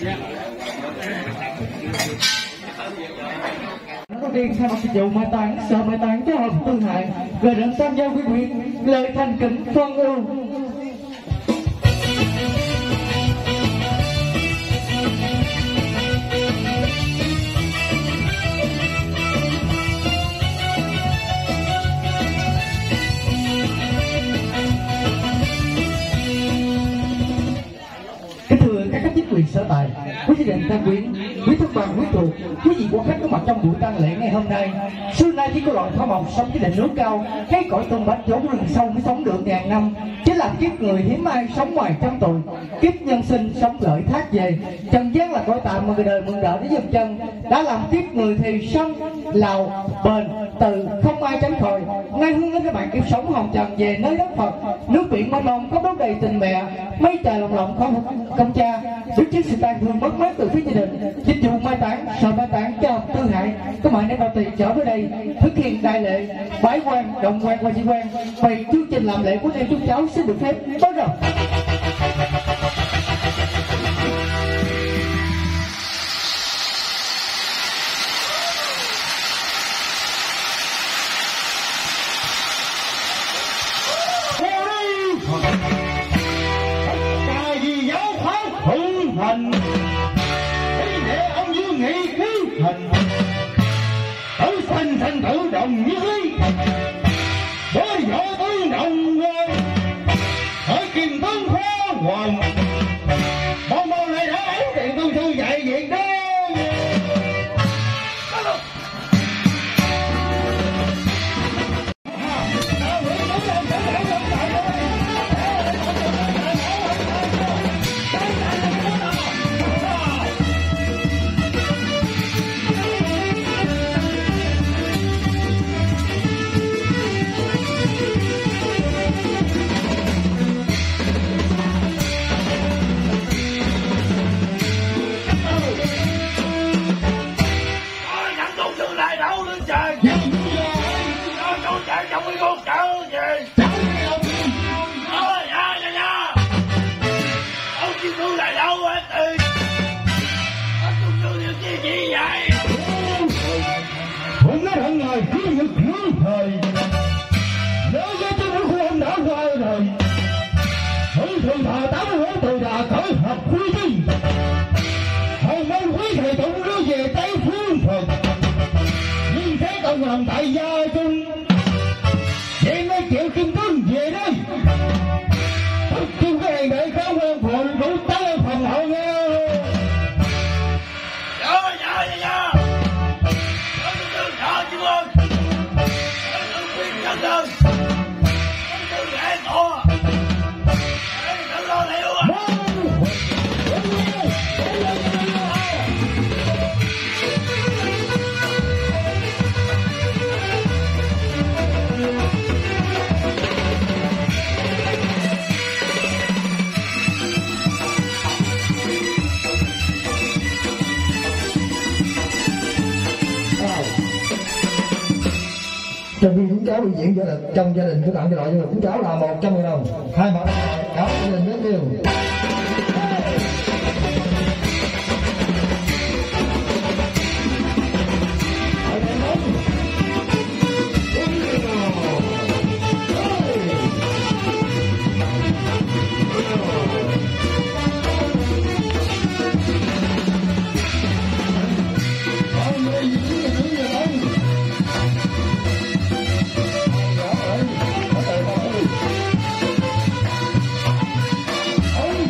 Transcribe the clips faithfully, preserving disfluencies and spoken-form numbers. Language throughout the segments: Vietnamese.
Có riêng thay mặt dịch vụ mai táng, sở mai táng cho hợp Tư Hại gửi đến tham gia quý vị lời thành kính phân ưu. Chính quyền sở tại, quý gia đình thân quyến, quý thân bằng, quý thuộc, quý vị quan khách có mặt trong buổi tang lễ ngày hôm nay. Xưa nay chỉ có loài thỏ mộc sống trên đỉnh núi cao, cây cõi tung bách trốn rừng sâu mới sống được ngàn năm. Chính là kiếp người hiếm ai sống ngoài trăm tuổi, kiếp nhân sinh sống lợi thác về. Trần gian là cõi tạm mà người đời mượn đỡ để dừng chân. Đã làm kiếp người thì sông lào bền từ không ai tránh khỏi. Ngay hướng đến các bạn kiếp sống hồng trần về nơi đất Phật, nước biển mênh mông có đốt đầy tình mẹ, mây trời lòng lòng không công cha. Đứng trước sự tàn thương mất mát từ phía gia đình, dịch vụ mai táng, sở mai táng cho Tư Hại có mời nên đầu tiền trở về đây thực hiện đại lễ bái quan, động quan và di quan. Vậy chương trình làm lễ của đêm chúng cháu xin được phép bắt đầu. Hành hãy để ông dương nghị khí hành tử sanh sanh tử đồng như lý đối võ tướng đồng hỏi kiềm tướng khó hoàng bao bao này đã ấy thì tôi thư dạy việc đó. Trong cái con cậu gì? Ờ, dạ, dạ, dạ. Ông chị tôi lại đâu hết thì ông tôi tôi điều gì gì vậy? Cũng nói hận lời cứ như cứu thời nếu với cái mũi của ông đã qua rồi thử thường thờ tám mươi bốn từ đà cởi hợp quý chi hầu môn quý thầy tụng đưa về Tây Phương Phật nhưng thế cộng lòng tại gia chung vậy mới chịu kim tướng về đây tất chung cái này để có quan phồn đủ tới phòng hậu nghe. Dạ dạ dạ dạ tôi tôi sợ chứ ơi tôi khuyên chân ơi tôi dễ to tôi lo liệu à. Trong khi chúng cháu bị diễn gia đình trong gia đình các bạn cho đội chúng cháu là một trăm nghìn đồng, hai mẫu cháu gia đình rất nhiều. Ông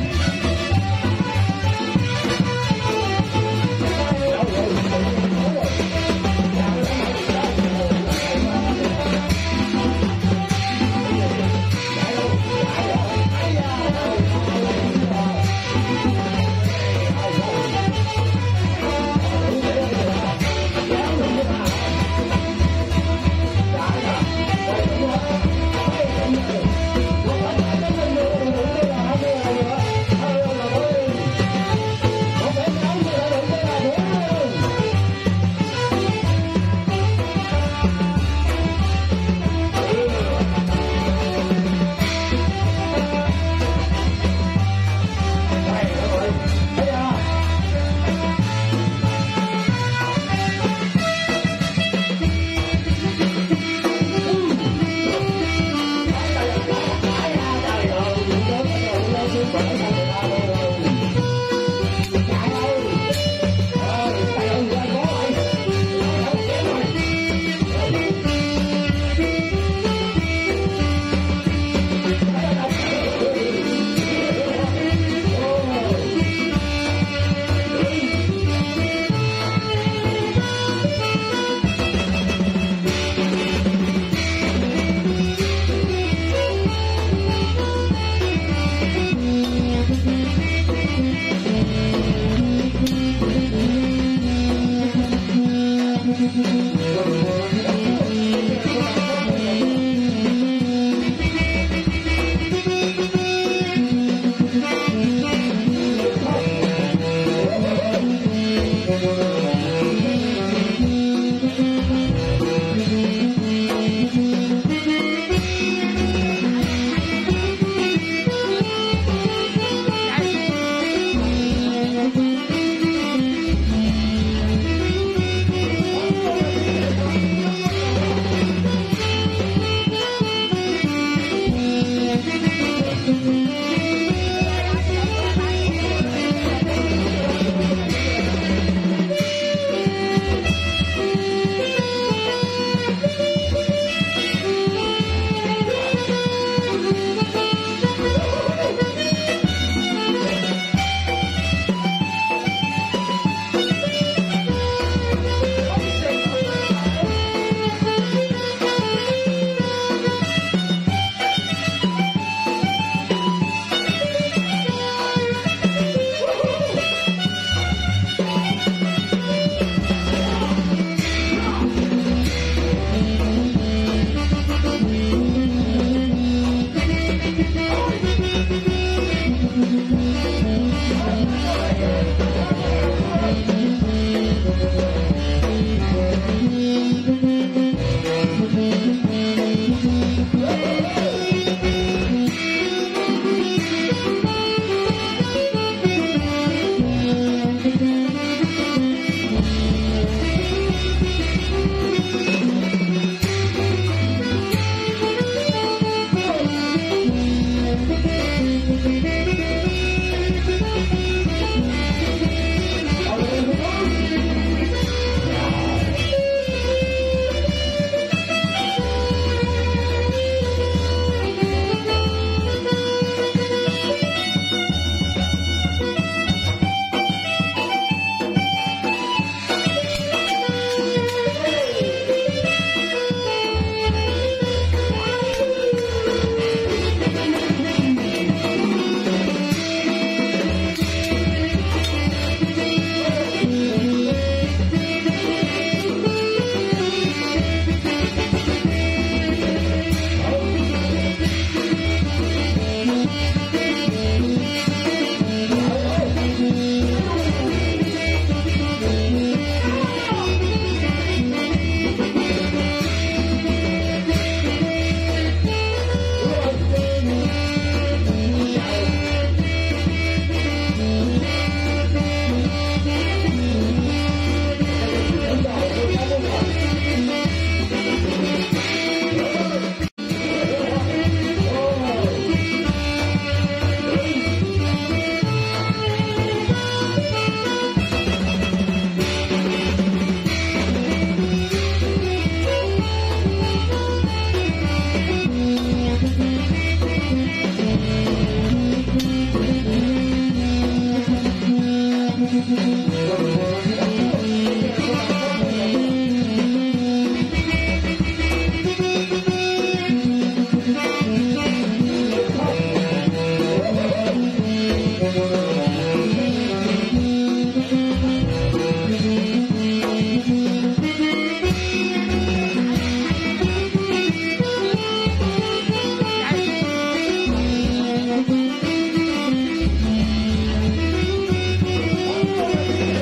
Hãy subscribe cho kênh Ghiền Mì Gõ để không bỏ lỡ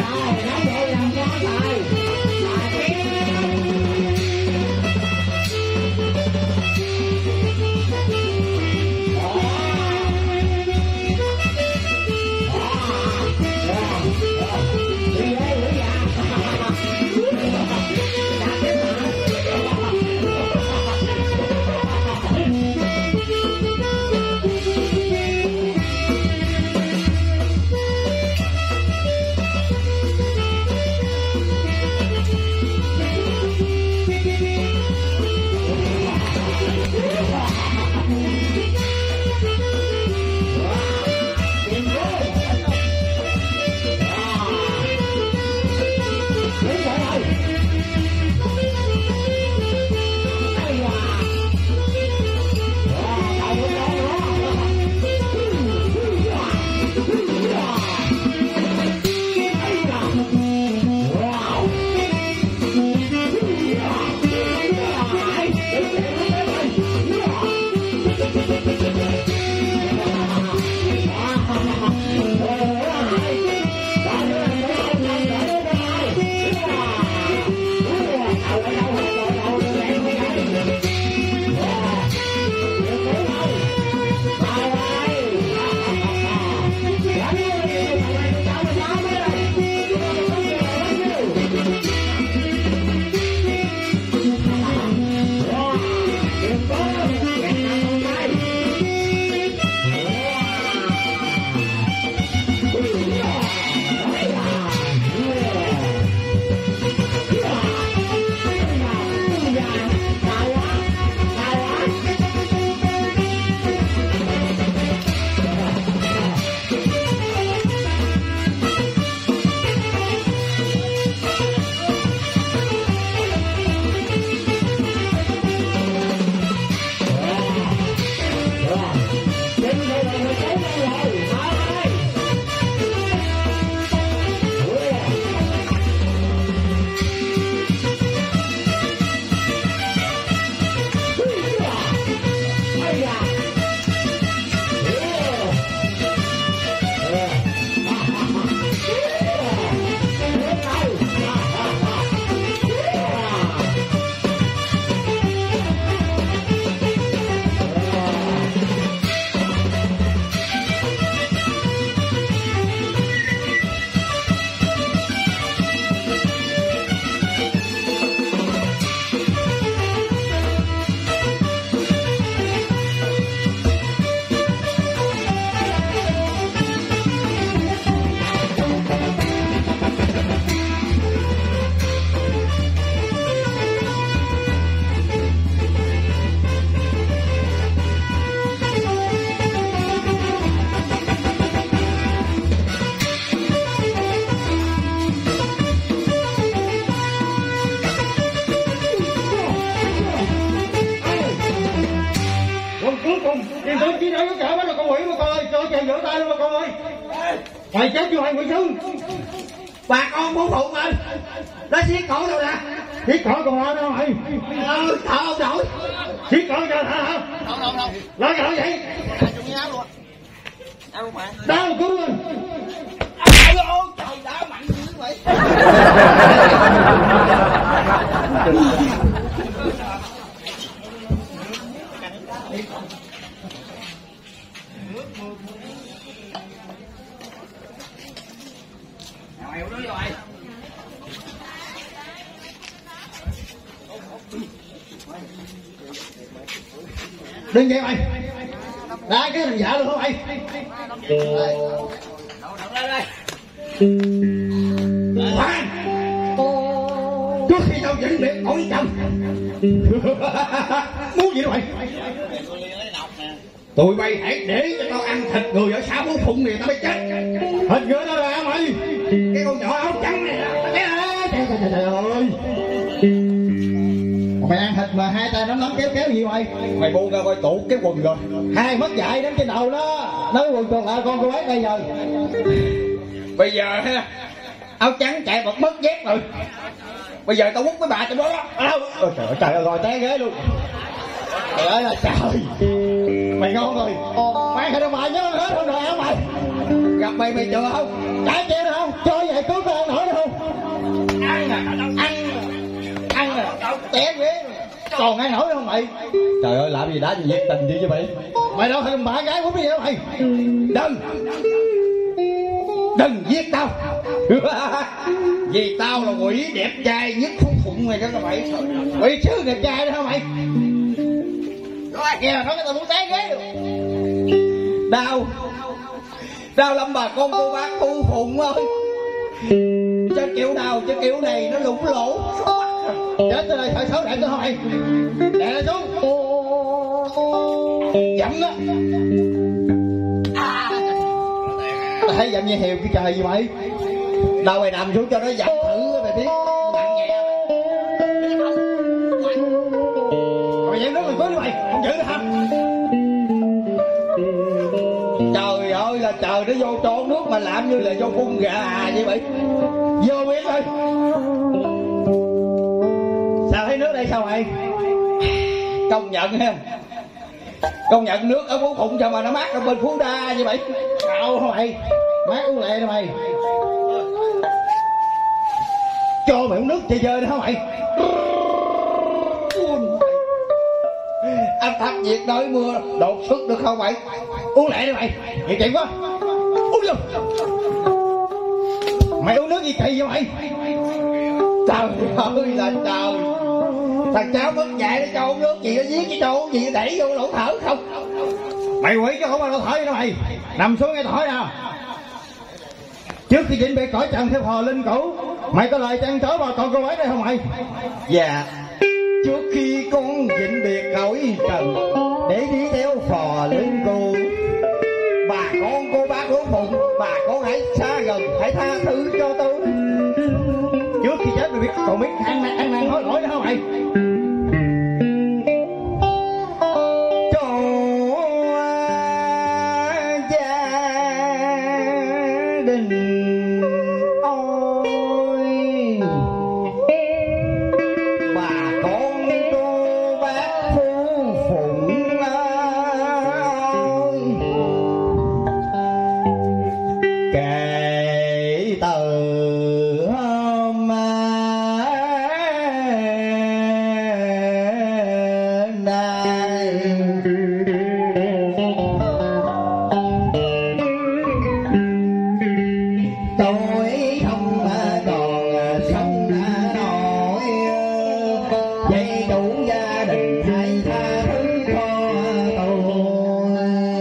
Mày chết chưa hai Nguyễn Sư? Bà con bố phụ mình nó xiết cổ đâu nè. Xiết cổ còn ai đâu mày? Ừ, thợ ông nội. Xiết cổ cho hả hả? Đâu đâu đâu. Nói cái vậy? Trong cái áo luôn. Áo luôn mà. Đau cứu lên. Ôi ôi trời đá mạnh dữ vậy. Đừng vậy mày. Đá cái thằng giả luôn hả mày? Khoan. Trước khi tao dẫn biệt hỏi chồng. Muốn gì đâu mày? Tụi bay hãy để cho tao ăn thịt người ở xã Phú Phụng này tao mới chết. Thịt người đó là mày. Cái con nhỏ áo trắng này nè. Trời trời trời ơi. Mày ăn thịt mà hai tay nắm nắm kéo kéo gì mày? Mày buông ra coi tụ cái quần rồi. Hai mất dạy đến trên đầu đó. Nói quần còn lại con cô ấy bây giờ. Bây giờ ha, áo trắng chạy bật mất dép rồi. Bây giờ tao quất với bà trong đó đó. Ôi trời ơi trời ơi rồi té ghế luôn. Trời ơi là trời. Mày ngon rồi. Mày phải đâu mày nhớ hết không rồi hả mày? Gặp mày mày chừa không? Trả chịu được không? Cho vậy cứu tao nổi còn ai nổi không mày? Trời ơi, làm gì đã gì nhiệt tình chứ chứ mày? Mày đâu thằng bạn gái muốn cái gì đó mày? Đừng Đừng giết tao. Vì tao là quỷ đẹp trai nhất phú phụng mày đó mày. Quỷ sứ đẹp trai đó hả mày? Có ai nghe là nói tao muốn té ghế được. Đau Đau lắm bà con cô bác Thu Phụng ơi. Cho kiểu nào cho kiểu này nó lủng lỗ. Chết tới đây, thợ xấu đẩy tôi hả mày? Đè nó xuống. Dậm đó. Tao thấy dậm như heo cái trời gì mày? Đâu mày nằm xuống cho nó dậm thử mày biết. Nặng nhẹ mày. Mày dậy nước mày cưới đi mày, không giữ nữa hả? Trời ơi là trời, nó vô trộn nước mà làm như là vô cung gà à vậy mày. Vô biết thôi. Sao thấy nước đây sao mày? Công nhận ha. Công nhận nước ở Phú Phụng sao mà nó mát ở bên Phú Đa vậy mày. Đâu hả mày? Mát uống lẹ nè mày. Cho mày uống nước chơi chơi đó hả mày? Anh thắp nhiệt đới mưa đột xuất được không mày? Uống lẹ đi mày. Vậy chuyện quá. Uống vô. Mày uống nước gì kỳ vậy mày? Trời ơi là trời. Thằng cháu mất dạy nó cho uống nước gì, nó giết cái cho uống gì, nó đẩy vô lỗ thở không? Mày quỷ chứ không phải lỗ thở vậy đó mày. Nằm xuống nghe thổi nào. Trước khi chuẩn bị cõi trần theo hò linh cũ, mày có lời trăn trở bà con cô ấy đây không mày? Dạ. Trước khi con vĩnh biệt cõi trần để đi theo phò linh cũ, bà con cô bác Phú Phụng, bà con hãy xa gần, hãy tha thứ cho tôi. Trước khi chết mày biết còn biết ăn năn ăn năn hối lỗi đó không mày? Cho gia đình ôi, bà con cô bác Phú Phụng ơi, kể từ hôm tôi không còn sống nổi, vậy đủ gia đình hãy tha thứ cho tôi.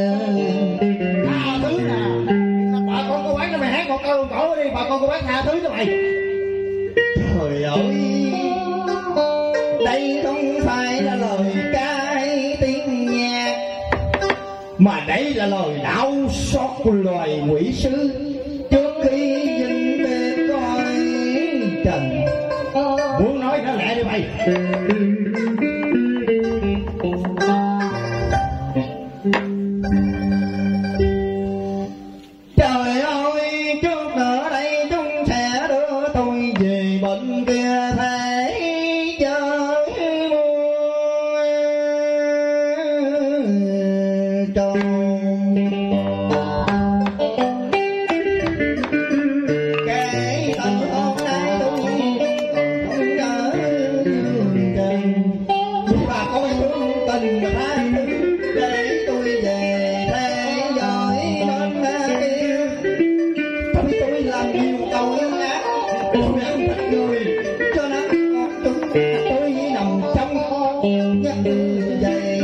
Tha thứ nè. Bà con cô bác nó mày hát một câu cổ đi, bà con cô bác tha thứ cho mày. Trời ơi, đây không phải là lời cai tiếng nhạc, mà đây là lời đau xót của loài quỷ sứ trước khi vĩnh biệt cõi trần. Muốn nói nó lẹ đi mày. Trời ơi, trước nữa đây chúng sẽ đưa tôi về bên kia thế giới tròn. Kể từ hôm nay tôi không nhớ trần, bà con thương tình tha thứ để tôi về thế giới bên kia. Tôi tôi làm nhiều tội ác, tôi ăn thịt người cho nó con chúng tôi nằm trong kho nhắc về.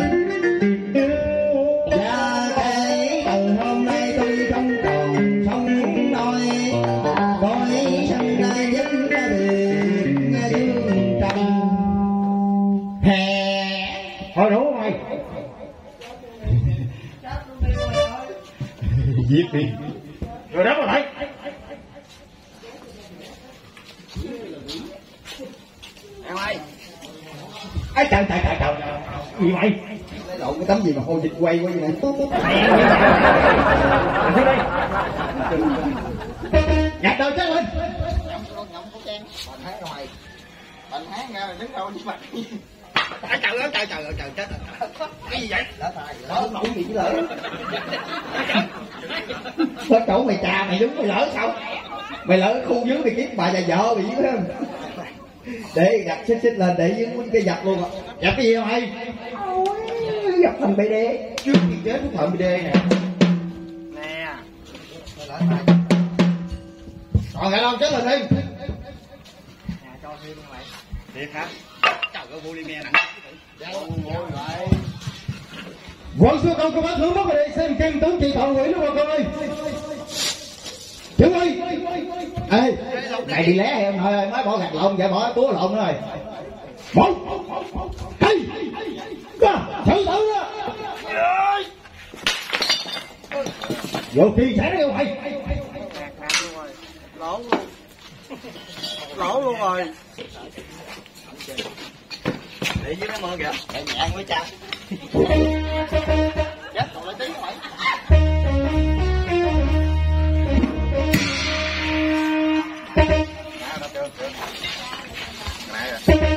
Và kể từ hôm nay tôi không còn sống nổi, cõi sân nay vẫn đã biển dương trần. Hè Thôi đủ mày. giết đi. Rồi đó mà thấy. Em ơi, Ây trời trời trời trời. Gì mày? Lấy lộn cái tấm gì mà hôi dịch quay quá vậy này. Đi đây. Nhặt đầu chết lên. nhộng nhộng của Trang. Bệnh hán rồi mày. Bệnh hán ra mày đứng đâu đi mày. Trời trời ơi, trời trời ơi, trời chết rồi. Cái gì vậy? Lỡ tài, lỡ nổi gì chứ lỡ. Nó chỗ mày trà mày đứng mày lỡ sao? Mày lỡ khu dưới mày kiếm bà già vợ bị dưới không? Để gặp xích xích lên để dưới cái dập luôn ạ. Dập cái gì không hay? Ôi, dập thành bê đê. Trước khi chết của thợ bê đê nè. Nè. Còn Ngại Long chết lên đi. Nè cho thêm không mày? Thiệt hả? Trời ơi polymer nặng. Ngồi lại. Quận xưa con có bác hướng mất rồi đi xem kem tướng chị thọ quỷ luôn rồi con ơi. Chú ơi. Ê, này đi lé em thôi, mới bỏ gạch lộn vậy bỏ túa lộn rồi. Một, hai, ba, thử tử đó. Vô khi xảy ra đâu hay. Lỗ luôn. Lỗ luôn rồi. Để với nó mơ kìa. Để nhẹ với cha. Chết còn lại tí mày. Nè, đó chưa, chưa. Nè rồi.